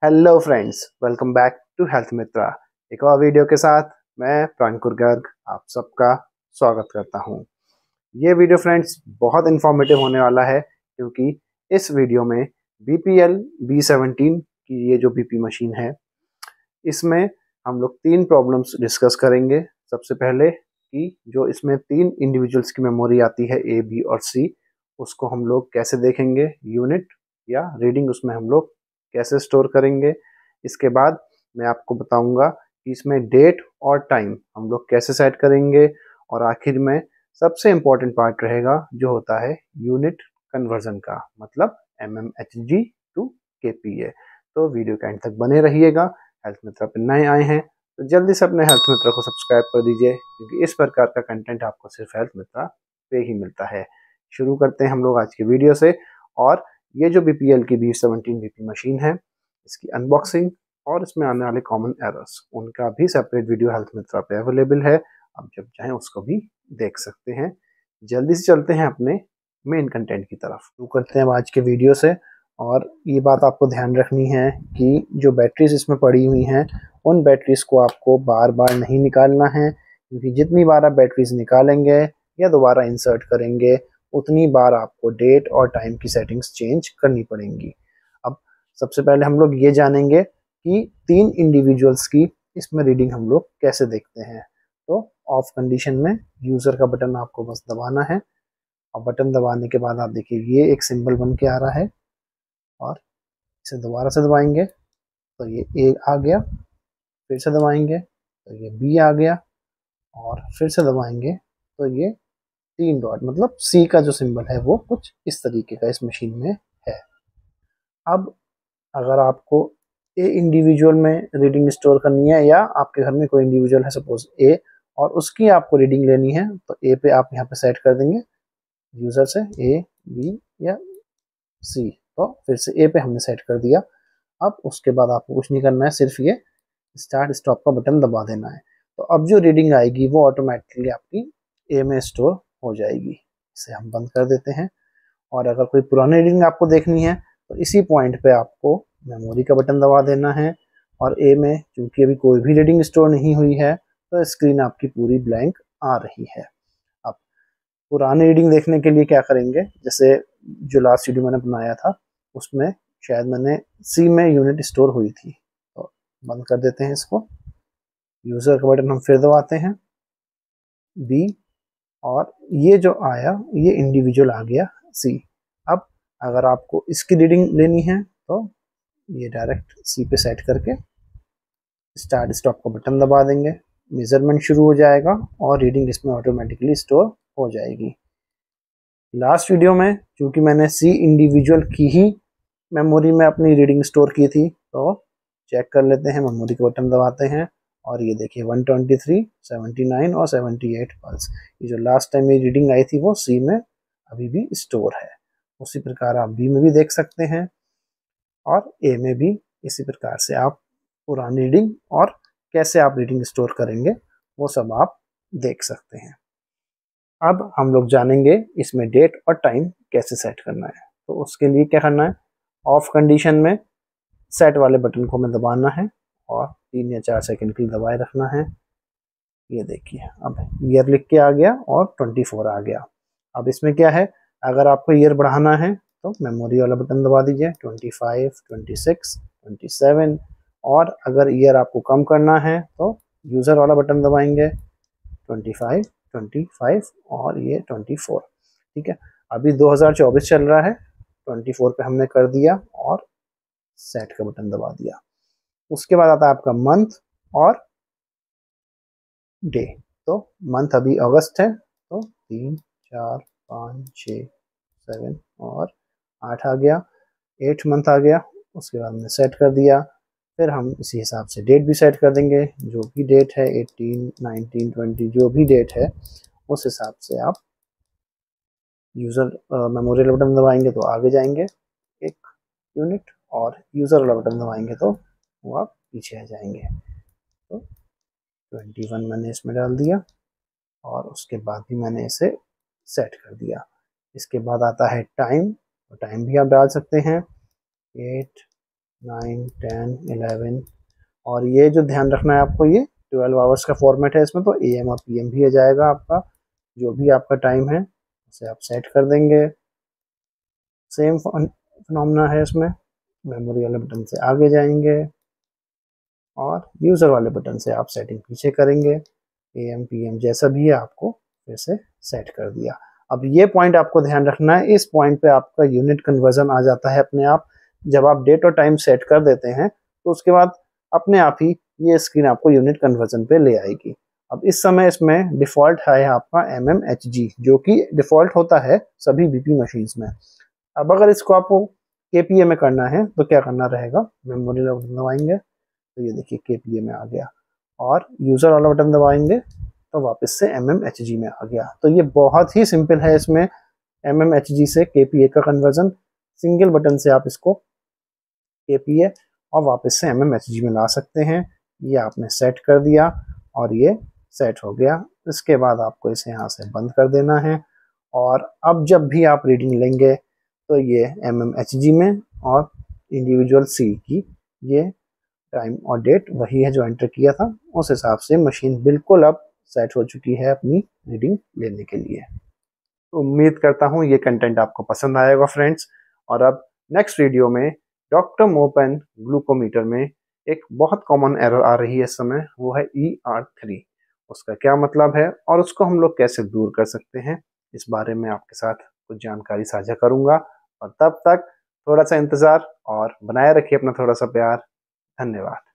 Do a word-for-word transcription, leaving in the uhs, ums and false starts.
Hello friends, welcome back to health Mitra. एक और video के साथ मैं प्रांकुर गर्ग आप सबका स्वागत करता हूं। ये वीडियो फ्रेंड्स बहुत इन्फॉर्मेटिव होने वाला है क्योंकि इस वीडियो में B P L B seventeen की ये जो बीपी मशीन है, इसमें हम लोग तीन प्रॉब्लम्स डिस्कस करेंगे। सबसे पहले कि जो इसमें तीन इंडिविजुअल्स की मेमोरी आती है ए बी और सी, उसको हम लोग कैसे देखेंगे, यूनिट या रीडिंग उसमें हम लोग कैसे स्टोर करेंगे। इसके बाद मैं आपको बताऊंगा कि इसमें डेट और टाइम हम लोग कैसे सेट करेंगे, और आखिर में सबसे इम्पोर्टेंट पार्ट रहेगा जो होता है यूनिट कन्वर्जन का, मतलब M M H G to K P A. तो वीडियो के एंड तक बने रहिएगा। हेल्थ मित्रा पर नए आए हैं तो जल्दी से अपने हेल्थ मित्रा को सब्सक्राइब कर दीजिए, क्योंकि इस प्रकार का कंटेंट आपको सिर्फ हेल्थ मित्रा पे ही मिलता है। शुरू करते हैं हम लोग आज की वीडियो से। और ये जो बी पी एल की बी सेवनटीन बीपी मशीन है, इसकी अनबॉक्सिंग और इसमें आने वाले कॉमन एरर्स, उनका भी सेपरेट वीडियो हेल्थ मित्रा पे अवेलेबल है। आप जब चाहें उसको भी देख सकते हैं। जल्दी से चलते हैं अपने मेन कंटेंट की तरफ। शुरू करते हैं आज के वीडियो से। और ये बात आपको ध्यान रखनी है कि जो बैटरीज इसमें पड़ी हुई हैं, उन बैटरीज को आपको बार बार नहीं निकालना है, क्योंकि जितनी बार आप बैटरीज निकालेंगे या दोबारा इंसर्ट करेंगे, उतनी बार आपको डेट और टाइम की सेटिंग्स चेंज करनी पड़ेंगी। अब सबसे पहले हम लोग ये जानेंगे कि तीन इंडिविजुअल्स की इसमें रीडिंग हम लोग कैसे देखते हैं। तो ऑफ कंडीशन में यूज़र का बटन आपको बस दबाना है, और बटन दबाने के बाद आप देखिए ये एक सिंबल बन के आ रहा है, और इसे दोबारा से दबाएंगे तो ये ए आ गया, फिर से दबाएंगे तो ये बी आ गया, और फिर से दबाएंगे तो ये तीन डॉट मतलब सी का जो सिंबल है वो कुछ इस तरीके का इस मशीन में है। अब अगर आपको ए इंडिविजुअल में रीडिंग स्टोर करनी है, या आपके घर में कोई इंडिविजुअल है सपोज ए, और उसकी आपको रीडिंग लेनी है, तो ए पे आप यहाँ पे सेट कर देंगे यूज़र से ए बी या सी। तो फिर से ए पे हमने सेट कर दिया। अब उसके बाद आपको कुछ नहीं करना है, सिर्फ ये स्टार्ट स्टॉप का बटन दबा देना है। तो अब जो रीडिंग आएगी वो ऑटोमेटिकली आपकी ए में स्टोर हो जाएगी। इसे हम बंद कर देते हैं। और अगर कोई पुरानी रीडिंग आपको देखनी है तो इसी पॉइंट पे आपको मेमोरी का बटन दबा देना है। और ए में चूंकि अभी कोई भी रीडिंग स्टोर नहीं हुई है, तो स्क्रीन आपकी पूरी ब्लैंक आ रही है। अब पुरानी रीडिंग देखने के लिए क्या करेंगे, जैसे जो लास्ट वीडियो मैंने बनाया था उसमें शायद मैंने सी में यूनिट स्टोर हुई थी, तो बंद कर देते हैं इसको। यूज़र का बटन हम फिर दबाते हैं, बी, और ये जो आया ये इंडिविजुअल आ गया सी। अब अगर आपको इसकी रीडिंग लेनी है तो ये डायरेक्ट सी पे सेट करके स्टार्ट स्टॉप का बटन दबा देंगे, मेजरमेंट शुरू हो जाएगा और रीडिंग इसमें ऑटोमेटिकली स्टोर हो जाएगी। लास्ट वीडियो में चूंकि मैंने सी इंडिविजुअल की ही मेमोरी में अपनी रीडिंग स्टोर की थी, तो चेक कर लेते हैं। मेमोरी का बटन दबाते हैं और ये देखिए one twenty three, seventy nine और सेवेंटी एट पल्स। ये जो लास्ट टाइम मेरी रीडिंग आई थी वो सी में अभी भी स्टोर है। उसी प्रकार आप बी में भी देख सकते हैं, और ए में भी इसी प्रकार से आप पुरानी रीडिंग और कैसे आप रीडिंग स्टोर करेंगे वो सब आप देख सकते हैं। अब हम लोग जानेंगे इसमें डेट और टाइम कैसे सेट करना है। तो उसके लिए क्या करना है, ऑफ कंडीशन में सेट वाले बटन को हमें दबाना है और तीन या चार सेकंड के लिए दबाए रखना है। ये देखिए अब ईयर लिख के आ गया और ट्वेंटी फोर आ गया। अब इसमें क्या है, अगर आपको ईयर बढ़ाना है तो मेमोरी वाला बटन दबा दीजिए, twenty five, twenty six, twenty seven. और अगर ईयर आपको कम करना है तो यूज़र वाला बटन दबाएंगे, ट्वेंटी फाइव, ट्वेंटी फाइव और ये ट्वेंटी फोर। ठीक है, अभी दो हज़ार चौबीस चल रहा है, ट्वेंटी फोर पे हमने कर दिया और सेट का बटन दबा दिया। उसके बाद आता है आपका मंथ और डे। तो मंथ अभी अगस्त है, तो तीन, चार, पाँच, छः, सेवन और आठ आ गया, एट मंथ आ गया। उसके बाद हमने सेट कर दिया। फिर हम इसी हिसाब से डेट भी सेट कर देंगे, जो भी डेट है एटीन, नाइनटीन, ट्वेंटी, जो भी डेट है उस हिसाब से आप यूज़र मेमोरी वाला बटन दबाएंगे तो आगे जाएंगे एक यूनिट, और यूज़र वाला बटन दबाएंगे तो वो आप पीछे आ जाएंगे। तो ट्वेंटी वन मैंने इसमें डाल दिया और उसके बाद भी मैंने इसे सेट कर दिया। इसके बाद आता है टाइम, तो टाइम भी आप डाल सकते हैं, एट, नाइन टेन इलेवन, और ये जो ध्यान रखना है आपको, ये ट्वेल्व आवर्स का फॉर्मेट है इसमें, तो ए एम और पी एम भी आ जाएगा आपका, जो भी आपका टाइम है उसे आप सेट कर देंगे। सेम फिनोमेना है इसमें, मेमोरी वाले बटन से आगे जाएंगे और यूज़र वाले बटन से आप सेटिंग पीछे करेंगे। ए एम पी एम जैसा भी है आपको फिर से सेट कर दिया। अब ये पॉइंट आपको ध्यान रखना है, इस पॉइंट पे आपका यूनिट कन्वर्जन आ जाता है अपने आप। जब आप डेट और टाइम सेट कर देते हैं तो उसके बाद अपने आप ही ये स्क्रीन आपको यूनिट कन्वर्जन पे ले आएगी। अब इस समय इसमें डिफ़ॉल्ट है आपका एम एम एच जी, जो कि डिफ़ॉल्ट होता है सभी बी पी मशीन्स में। अब अगर इसको आपको के पी ए में करना है तो क्या करना रहेगा, मेमोरी बटन दबाएंगे तो ये देखिए के पी ए में आ गया, और यूज़र वाला बटन दबाएंगे तो वापस से एम एम एच जी में आ गया। तो ये बहुत ही सिंपल है, इसमें एम एम एच जी से के पी ए का कन्वर्जन, सिंगल बटन से आप इसको के पी ए और वापस से एम एम एच जी में ला सकते हैं। ये आपने सेट कर दिया और ये सेट हो गया। इसके बाद आपको इसे यहाँ से बंद कर देना है, और अब जब भी आप रीडिंग लेंगे तो ये एम एम एच जी में और इंडिविजुअल सी की ये टाइम और डेट वही है जो एंटर किया था, उस हिसाब से मशीन बिल्कुल अब सेट हो चुकी है अपनी रीडिंग लेने के लिए। तो उम्मीद करता हूँ ये कंटेंट आपको पसंद आएगा फ्रेंड्स। और अब नेक्स्ट वीडियो में डॉक्टर मोपेन ग्लूकोमीटर में एक बहुत कॉमन एरर आ रही है इस समय, वो है ई आर थ्री। उसका क्या मतलब है और उसको हम लोग कैसे दूर कर सकते हैं, इस बारे में आपके साथ कुछ जानकारी साझा करूँगा। और तब तक थोड़ा सा इंतज़ार और बनाए रखिए अपना थोड़ा सा प्यार। धन्यवाद।